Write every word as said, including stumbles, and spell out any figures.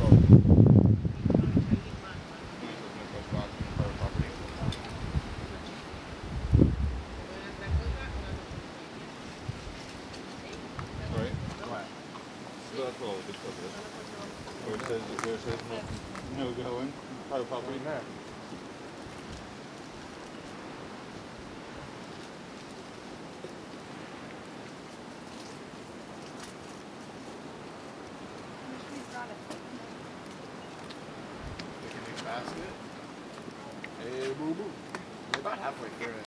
Where it says, where it says no, no going, private property. There. Basket. Hey, boo boo. We're about halfway through it.